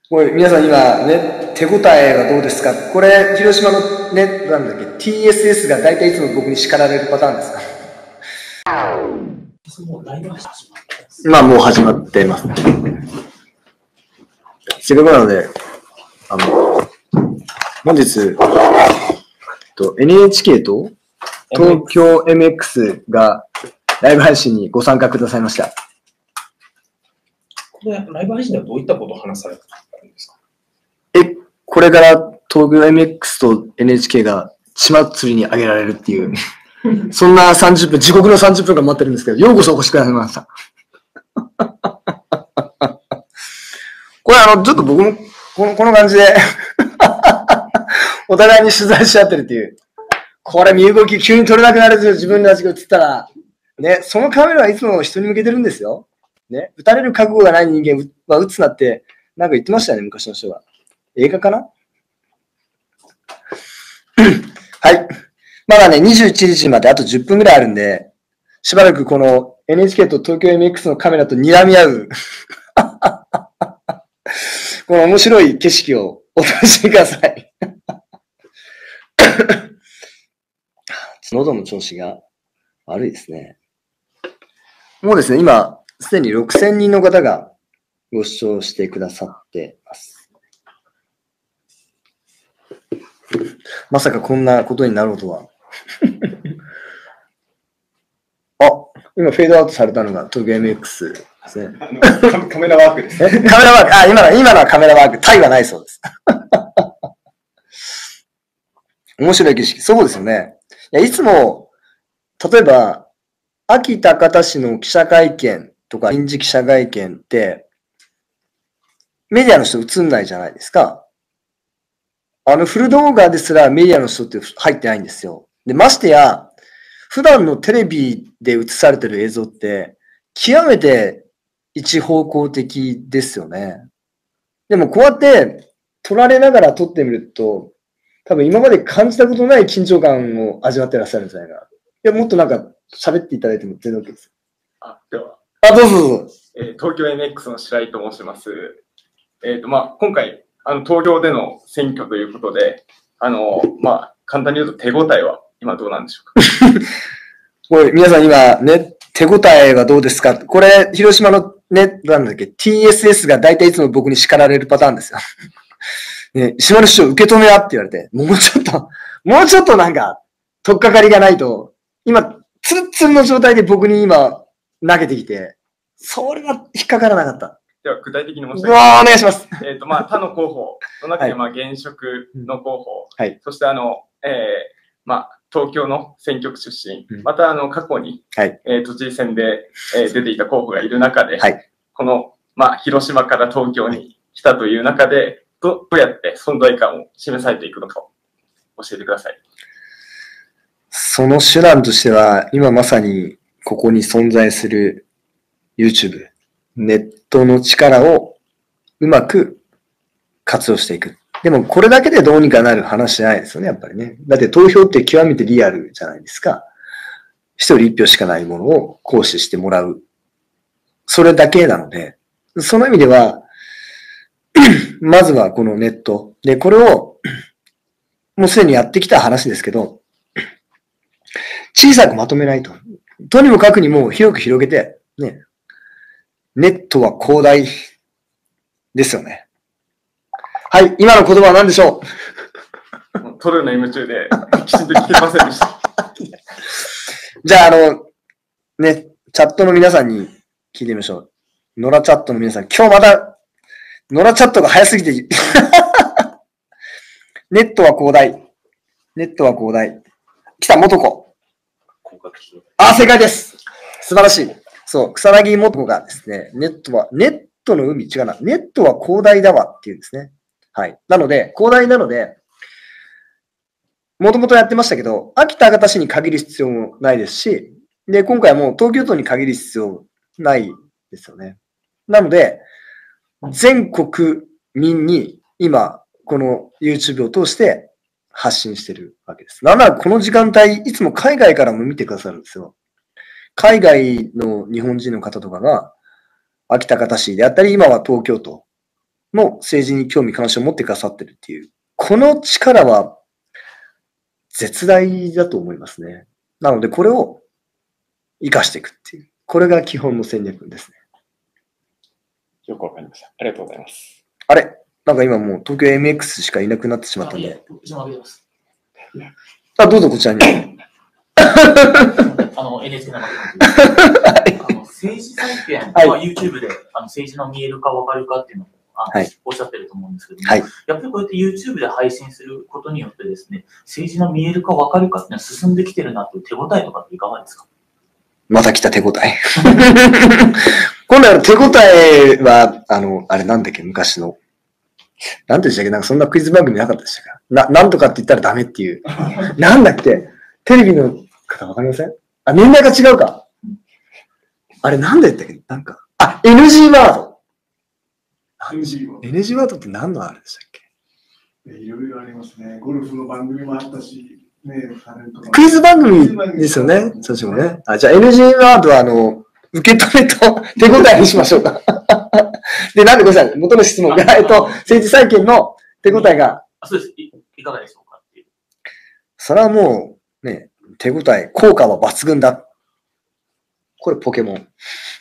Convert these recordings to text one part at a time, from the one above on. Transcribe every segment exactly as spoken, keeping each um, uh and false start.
これ、皆さん今ね、手応えはどうですか？これ、広島のね、なんだっけ、ティーエスエス が大体いつも僕に叱られるパターンですか？まあ、もう始まってます。せっかくなので、あの、本日、と エヌエイチケー と東京 エムエックス がライブ配信にご参加くださいました。 これ、ライブ配信ではどういったことを話されたんですか？ え、これから東京 エムエックス と エヌエイチケー が血祭りに上げられるっていう、そんなさんじゅっぷん、地獄のさんじゅっぷんが待ってるんですけど、ようこそお越しくださいました。これあの、ちょっと僕もこの、この感じで、お互いに取材し合ってるっていう。これ身動き急に取れなくなるんですよ、自分の足が映ったら。ね、そのカメラはいつも人に向けてるんですよ。ね、撃たれる覚悟がない人間は撃つなって、なんか言ってましたよね、昔の人が。映画かなはい。まだね、にじゅういちにちまであとじゅっぷんぐらいあるんで、しばらくこの エヌエイチケー と東京 エムエックス のカメラと睨み合う、この面白い景色をお楽しみください。喉の調子が悪いですね。もうですね、今、すでにろくせんにんの方がご視聴してくださってます。まさかこんなことになろうとは。あ、今フェードアウトされたのが東京 エムエックス ですね。 あのカメラワークです。 カメラワーク、あ、今の、今のはカメラワーク、タイはないそうです。面白い景色。そうですよね。いや、いつも、例えば、秋田方市の記者会見とか臨時記者会見って、メディアの人映んないじゃないですか。あのフル動画ですらメディアの人って入ってないんですよ。で、ましてや、普段のテレビで映されてる映像って、極めて一方向的ですよね。でもこうやって撮られながら撮ってみると、多分今まで感じたことない緊張感を味わってらっしゃるんじゃないかな。いや、もっとなんか喋っていただいても全然 OK です。 あ、では。 あ、どうぞどうぞ。 えー、東京 エムエックス の白井と申します。えっ、ー、と、まあ、今回、あの、東京での選挙ということで、あの、まあ、簡単に言うと手応えは今どうなんでしょうか？ これ、皆さん今ね、手応えはどうですか？これ、広島のね、なんだっけ、ティーエスエス が大体いつも僕に叱られるパターンですよ。ね、島の市長受け止めはって言われて、もうちょっと、もうちょっとなんか、取っかかりがないと、今、ツルッツルの状態で僕に今、投げてきて、それが引っかからなかった。 では、具体的に申し上げます。うわー、お願いします。 えっ、と、まあ、他の候補の中で、まあ、現職の候補、 はい、 そして、あの、えー、まあ、東京の選挙区出身、うん、また、あの、過去に、はい、えー、都知事選で、えー、出ていた候補がいる中で、はい、この、まあ、広島から東京に来たという中で、どうやって存在感を示されていくのかを教えてください。 その手段としては、今まさにここに存在する YouTube、ネットの力をうまく活用していく。でもこれだけでどうにかなる話じゃないですよね、やっぱりね。だって投票って極めてリアルじゃないですか。一人一票しかないものを行使してもらう。それだけなので、その意味では、まずはこのネット。で、これを、もうすでにやってきた話ですけど、小さくまとめないと。とにもかくにも広く広げて、ね。ネットは広大ですよね。はい、今の言葉は何でしょうトルの エムツー できちんと聞けませんでした。 じゃあ、あの、ね、チャットの皆さんに聞いてみましょう。ノラチャットの皆さん、今日また、ノラチャットが早すぎて、ネットは広大。ネットは広大。来た、元子。あ、正解です。素晴らしい。そう、草薙元子がですね、ネットは、ネットの海、違うな。ネットは広大だわっていうんですね。はい。なので、広大なので、もともとやってましたけど、秋田方市に限る必要もないですし、で、今回はもう東京都に限る必要ないですよね。なので、全国民に今、この YouTube を通して発信してるわけです。なんならこの時間帯、いつも海外からも見てくださるんですよ。海外の日本人の方とかが、秋田方市であったり、今は東京都の政治に興味関心を持ってくださってるっていう、この力は絶大だと思いますね。なので、これを活かしていくっていう、これが基本の戦略ですね。 よくわかりました。ありがとうございます。 あれなんか今もう東京 エムエックス しかいなくなってしまったんで。あ、どうぞこちらに。 あの、エヌエイチケー 生あの政治体験、はい、まあ、YouTube であの政治の見えるか分かるかっていうのをあの、はい、おっしゃってると思うんですけども、はい、やっぱりこうやって YouTube で配信することによってですね、政治の見えるか分かるかっていうのは進んできてるなという手応えとかっていかがですか？ また来た手応え。今度は手応えは、あの、あれなんだっけ、昔の。なんて言うんでしたっけ、なんかそんなクイズ番組なかったでしたか？な、なんとかって言ったらダメっていう。なんだっけ、テレビの方わかりません？あ、年代が違うか。あれなんで言ったっけ、なんか。あ、エヌジー ワード。エヌジー ワード。エヌジー ワードって何のあれでしたっけ？ いろいろありますね。ゴルフの番組もあったし、ね、 クイズ番組ですよね。そうですよね。あ、じゃあ エヌジー ワードはあの、受け止めと手応えにしましょうか。で、なんでごめんなさい。元の質問が、えっと、政治再建の手応えが。 あ、そうです。い, いかがでしょうかっていう。 それはもう、ね、手応え、効果は抜群だ。これポケモン。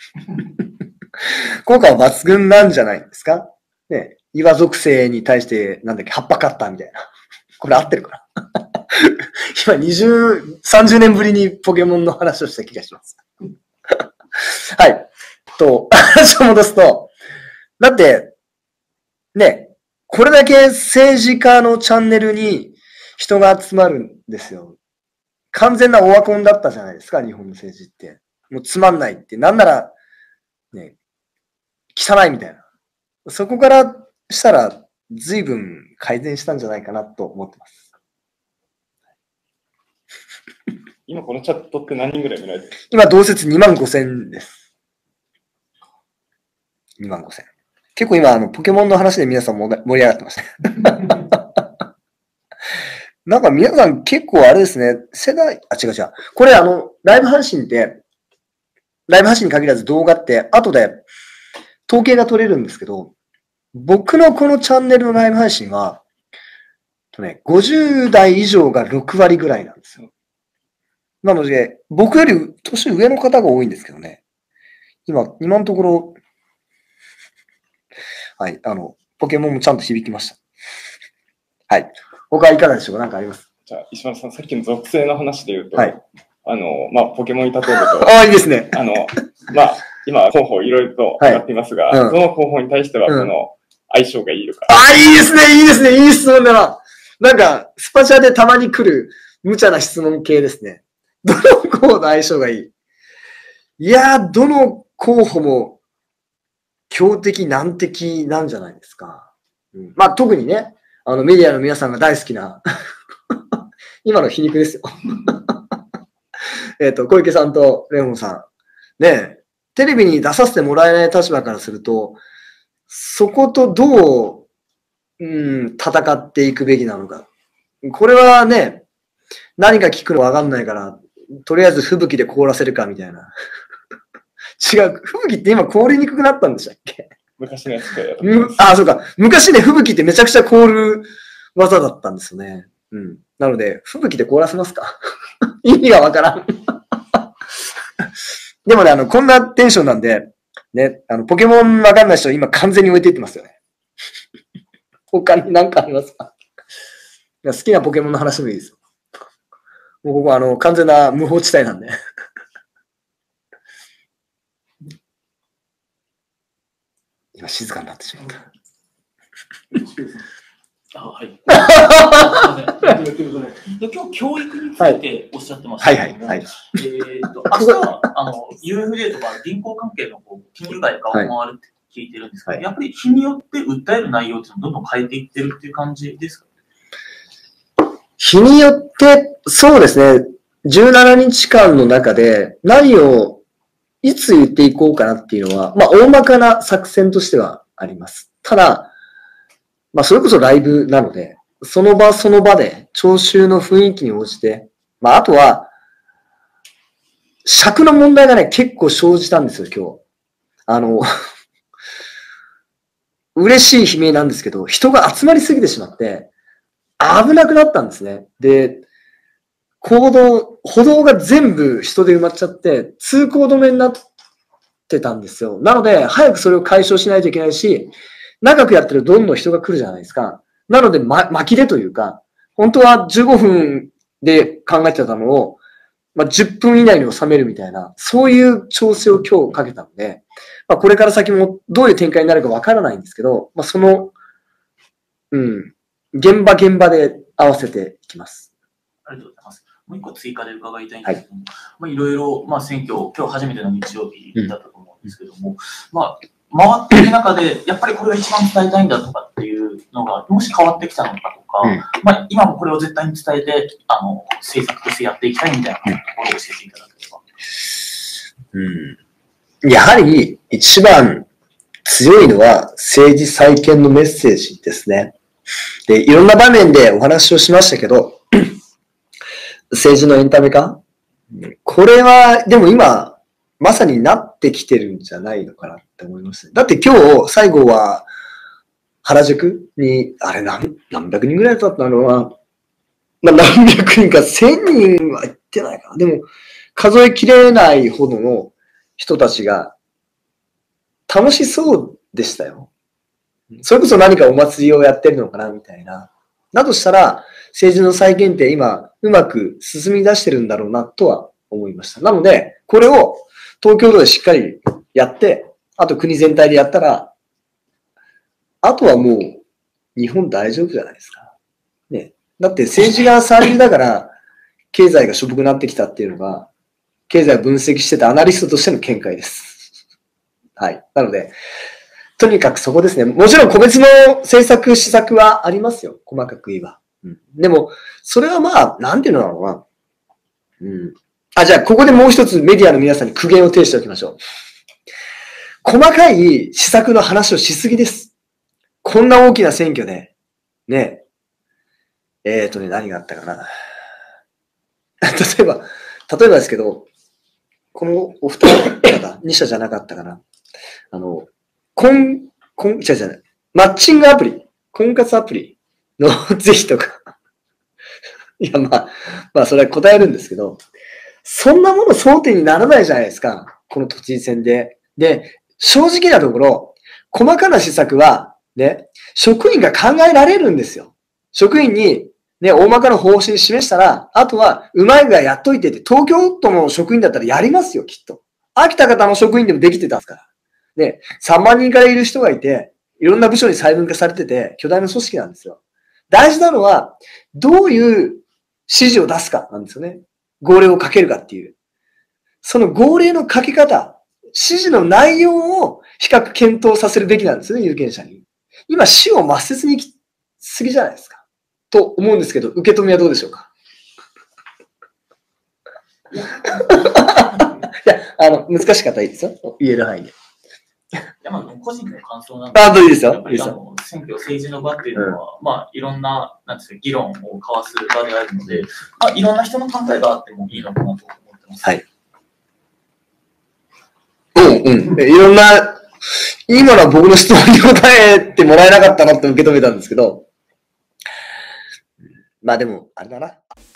効果は抜群なんじゃないですか？ね、岩属性に対して、なんだっけ、葉っぱカッターみたいな。これ合ってるかな？今にじゅう、さんじゅうねんぶりにポケモンの話をした気がします。はい。と、話を戻すと、だって、ね、これだけ政治家のチャンネルに人が集まるんですよ。完全なオワコンだったじゃないですか、日本の政治って。もうつまんないって、なんなら、ね、汚いみたいな。そこからしたら、随分改善したんじゃないかなと思ってます。 今このチャットって何人ぐらい見られてる？ 今同説にまんごせんです。にまんごせん。結構今、あの、ポケモンの話で皆さん盛り上がってました。なんか皆さん結構あれですね、世代、あ、違う違う。これあの、ライブ配信って、ライブ配信に限らず動画って、後で統計が取れるんですけど、僕のこのチャンネルのライブ配信は、とね、ごじゅう代以上がろくわりぐらいなんですよ。なので、僕より年上の方が多いんですけどね。今、今のところ、はい、あの、ポケモンもちゃんと響きました。はい。他はいかがでしょうか？何かあります？ じゃあ、石丸さん、さっきの属性の話で言うと、 はい、 あの、まあ、ポケモンに例えると、 ああ、いいですね。 あの、まあ、今、候補いろいろと上がっていますが、はいうん、どの候補に対しては、この相性がいいのか。 うん、ああ、いいですね、いいですね、いい質問だな。なんか、スパチャでたまに来る無茶な質問系ですね。どの候補の相性がいい？いやー、どの候補も強敵難敵なんじゃないですか。うん、まあ、特にね、あのメディアの皆さんが大好きな、今の皮肉ですよ。えっと、小池さんとレモンさん。ね、テレビに出させてもらえない立場からすると、そことどう、うん、戦っていくべきなのか。これはね、何か聞くのわかんないから、とりあえず吹雪で凍らせるかみたいな。違う。吹雪って今凍りにくくなったんでしたっけ？ 昔のやつかあ、そうか。昔ね、吹雪ってめちゃくちゃ凍る技だったんですよね。うん。なので、吹雪で凍らせますか？意味がわからん。でもね、あの、こんなテンションなんで、ね、あの、ポケモンわかんない人今完全に置いていってますよね。他に何かありますか？好きなポケモンの話もいいですよ。もうここはあの、完全な無法地帯なんで。今静かになってしまった。 あ、はい。今日教育についておっしゃってましたけども、はいはいはい、えっと明日はあの ユーエフディー とか銀行関係のこう金融街が回るって聞いてるんですけど、はい、やっぱり日によって訴える内容ってどんどん変えていってるっていう感じですか？ 日によってそうですね。じゅうしちにちかんの中で何をいつ言っていこうかなっていうのは、まあ大まかな作戦としてはあります。ただ、まあそれこそライブなので、その場その場で聴衆の雰囲気に応じて、まああとは、尺の問題がね、結構生じたんですよ、今日。あの、 嬉しい悲鳴なんですけど、人が集まりすぎてしまって、危なくなったんですね。で、行動、歩道が全部人で埋まっちゃって、通行止めになってたんですよ。なので、早くそれを解消しないといけないし、長くやってるとどんどん人が来るじゃないですか。なので、ま、巻きでというか、本当はじゅうごふんで考えてたのを、まあ、じゅっぷん以内に収めるみたいな、そういう調整を今日かけたので、まあ、これから先もどういう展開になるかわからないんですけど、まあ、その、うん、現場現場で合わせていきます。 ありがとうございます。もう一個追加で伺いたいんですけども、はい、まあ、いろいろ、まあ、選挙、今日初めての日曜日だったと思うんですけども、うん、まあ、回っている中で、やっぱりこれが一番伝えたいんだとかっていうのが、もし変わってきたのかとか、うん、まあ、今もこれを絶対に伝えて、あの、政策としてやっていきたいみたいなところを教えていただければ。 うん。やはり、一番強いのは政治再建のメッセージですね。で、いろんな場面でお話をしましたけど、政治のエンタメ化？これは、でも今、まさになってきてるんじゃないのかなって思います。だって今日、最後は、原宿に、あれ何、何百人ぐらいだったのは、まあ、何百人か、千人は行ってないかな。でも、数えきれないほどの人たちが、楽しそうでしたよ。それこそ何かお祭りをやってるのかな、みたいな。だとしたら、政治の再建って今、うまく進み出してるんだろうな、とは思いました。なので、これを、東京都でしっかりやって、あと国全体でやったら、あとはもう日本大丈夫じゃないですか。ね。だって政治が三流だから、経済がしょぼくなってきたっていうのが、経済を分析してたアナリストとしての見解です。はい。なので、とにかくそこですね。もちろん個別の政策、施策はありますよ。細かく言えば。うん、でも、それはまあ、なんていうのだろうな。うん。あ、じゃあ、ここでもう一つメディアの皆さんに苦言を呈しておきましょう。細かい施策の話をしすぎです。こんな大きな選挙で、ね、えーとね、何があったかな。例えば、例えばですけど、このお二方、二社じゃなかったかな。あの、婚、婚、じゃじゃない、マッチングアプリ、婚活アプリの是非とか。いや、まあ、まあ、それは答えるんですけど、そんなもの争点にならないじゃないですか。この都知事選で。で、正直なところ、細かな施策は、ね、職員が考えられるんですよ。職員に、ね、大まかな方針示したら、あとは、うまいぐらいやっといてって、東京都の職員だったらやりますよ、きっと。秋田方の職員でもできてたんですから。で、さんまんにんからいる人がいて、いろんな部署に細分化されてて、巨大な組織なんですよ。大事なのは、どういう指示を出すかなんですよね。号令をかけるかっていう。その号令のかけ方、指示の内容を比較検討させるべきなんですよね、有権者に。今、死を抹殺に行きすぎじゃないですか。と思うんですけど、受け止めはどうでしょうか。いや、あの、難しかったらいいですよ。言える範囲で。 いや、まあ、個人の感想なんですけど、あ、いいですよ。 やっぱりあの選挙、政治の場っていうのは、うん、まあ、いろんな、なんですか、議論を交わす場であるので、まあ、いろんな人の考えがあってもいいのかなと思ってます。 はい。うんうん。いろんな、今のは僕の質問に答えてもらえなかったなって受け止めたんですけど、まあでも、あれだな。